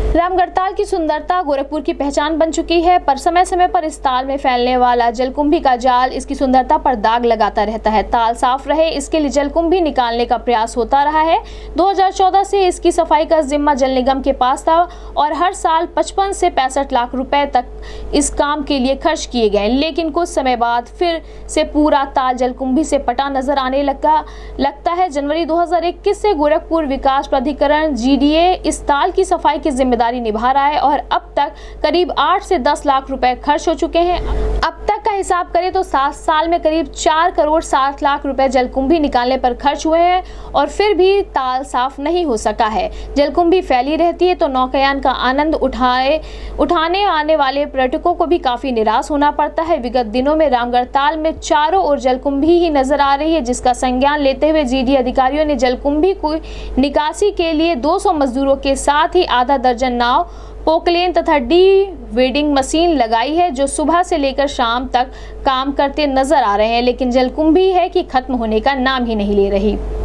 रामगढ़ताल की सुंदरता गोरखपुर की पहचान बन चुकी है, पर समय समय पर इस ताल में फैलने वाला जलकुंभी का जाल इसकी सुंदरता पर दाग लगाता रहता है। ताल साफ रहे इसके लिए जलकुंभी निकालने का प्रयास होता रहा है। 2014 से इसकी सफाई का जिम्मा जल निगम के पास था और हर साल 55 से 65 लाख रुपए तक इस काम के लिए खर्च किए गए, लेकिन कुछ समय बाद फिर से पूरा ताल जलकुंभी से पटा नजर आने लगता है। जनवरी 2021 से गोरखपुर विकास प्राधिकरण GDA इस ताल की सफाई की जिम्मेदारी निभा रहा है और अब तक करीब 8 से 10 लाख रुपए खर्च हो चुके हैं। अब तक का हिसाब करें तो 7 साल में करीब 4 करोड़ 60 लाख रुपए जलकुंभी निकालने पर खर्च हुए हैं और फिर भी ताल साफ नहीं हो सका है। जलकुंभी फैली रहती है तो नौकायान का आनंद उठाने आने वाले पर्यटकों को भी काफी निराश होना पड़ता है। विगत दिनों में रामगढ़ताल में चारों ओर जलकुंभी ही नजर आ रही है, जिसका संज्ञान लेते हुए GDA अधिकारियों ने जलकुंभी को निकासी के लिए 200 मजदूरों के साथ ही आधा दर्जन नाव, पोकलेन तथा डी-वेडिंग मशीन लगाई है, जो सुबह से लेकर शाम तक काम करते नजर आ रहे हैं, लेकिन जलकुंभी है कि खत्म होने का नाम ही नहीं ले रही।